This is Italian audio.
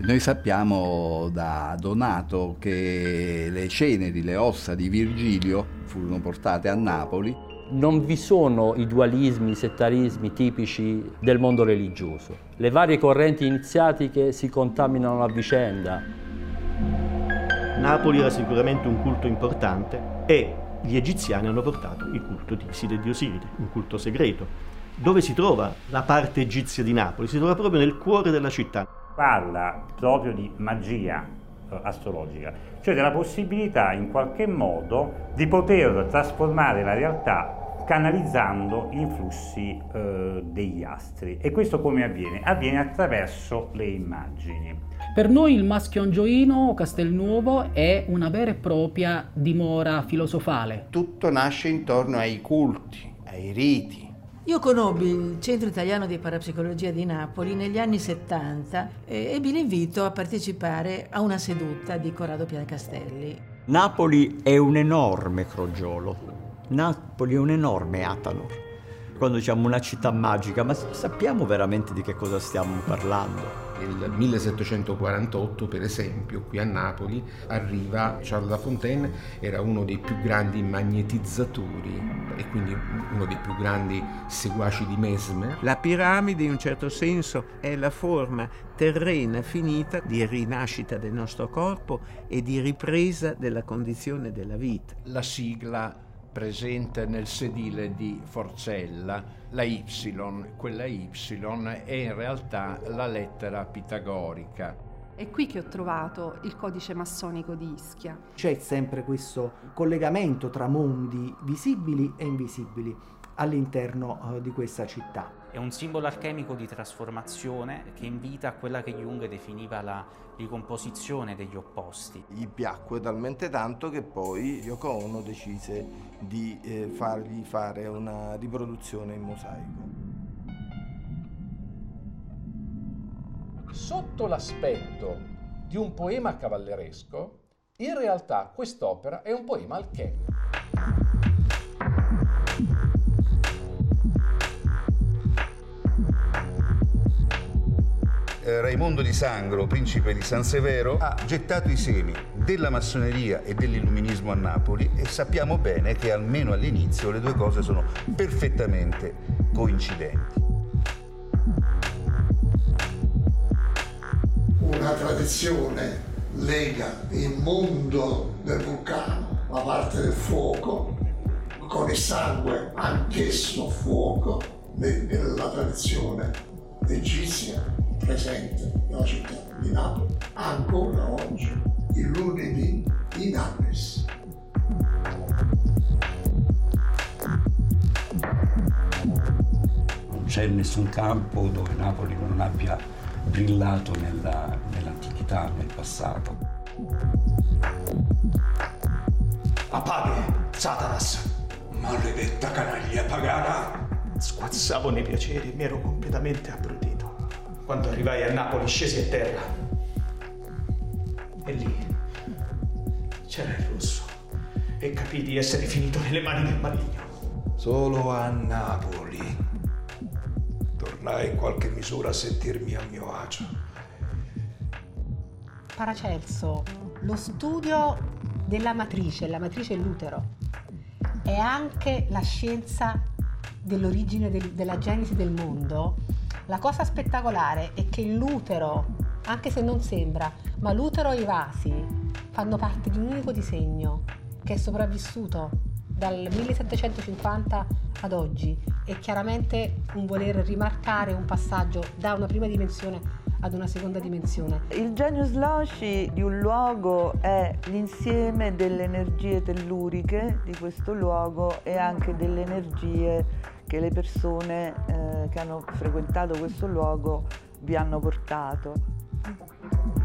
Noi sappiamo da Donato che le ceneri, le ossa di Virgilio furono portate a Napoli. Non vi sono i dualismi, i settarismi tipici del mondo religioso. Le varie correnti iniziatiche si contaminano a vicenda. Napoli era sicuramente un culto importante e gli egiziani hanno portato il culto di Iside e di Osiride, un culto segreto. Dove si trova la parte egizia di Napoli? Si trova proprio nel cuore della città. Parla proprio di magia astrologica, cioè della possibilità in qualche modo di poter trasformare la realtà canalizzando gli influssi degli astri. E questo come avviene? Avviene attraverso le immagini. Per noi il Maschio Angioino o Castelnuovo è una vera e propria dimora filosofale. Tutto nasce intorno ai culti, ai riti. Io conobbi il Centro Italiano di Parapsicologia di Napoli negli anni 70 e ebbi l'invito a partecipare a una seduta di Corrado Piancastelli. Napoli è un enorme crogiolo, Napoli è un enorme Atanor. Quando diciamo una città magica, ma sappiamo veramente di che cosa stiamo parlando? Nel 1748, per esempio, qui a Napoli arriva Charles La Fontaine, era uno dei più grandi magnetizzatori e quindi uno dei più grandi seguaci di Mesmer. La piramide in un certo senso è la forma terrena finita di rinascita del nostro corpo e di ripresa della condizione della vita. La sigla presente nel sedile di Forcella, la Y, quella Y è in realtà la lettera pitagorica. È qui che ho trovato il codice massonico di Ischia. C'è sempre questo collegamento tra mondi visibili e invisibili all'interno di questa città. È un simbolo alchemico di trasformazione che invita a quella che Jung definiva la ricomposizione degli opposti. Gli piacque talmente tanto che poi Yoko Ono decise di fargli fare una riproduzione in mosaico. Sotto l'aspetto di un poema cavalleresco, in realtà quest'opera è un poema alchemico. Raimondo di Sangro, principe di San Severo, ha gettato i semi della massoneria e dell'illuminismo a Napoli e sappiamo bene che almeno all'inizio le due cose sono perfettamente coincidenti. Una tradizione lega il mondo del vulcano, la parte del fuoco, con il sangue anch'esso fuoco, nella tradizione egizia presente nella città di Napoli, ancora oggi, il lunedì in Apis. Non c'è nessun campo dove Napoli non abbia brillato nell'antichità, nel passato. Apaghe, Satanas! Maledetta canaglia pagana! Squazzavo nei piaceri e mi ero completamente abbrutito. Quando arrivai a Napoli scesi a terra e lì c'era il rosso e capii di essere finito nelle mani del maligno. Solo a Napoli tornai in qualche misura a sentirmi a mio agio. Paracelso, lo studio della matrice, la matrice è l'utero, è anche la scienza dell'origine della genesi del mondo. La cosa spettacolare è che l'utero, anche se non sembra, ma l'utero e i vasi fanno parte di un unico disegno che è sopravvissuto dal 1750 ad oggi. È chiaramente un voler rimarcare un passaggio da una prima dimensione ad una seconda dimensione. Il genius loci di un luogo è l'insieme delle energie telluriche di questo luogo e anche delle energie che le persone che hanno frequentato questo luogo vi hanno portato.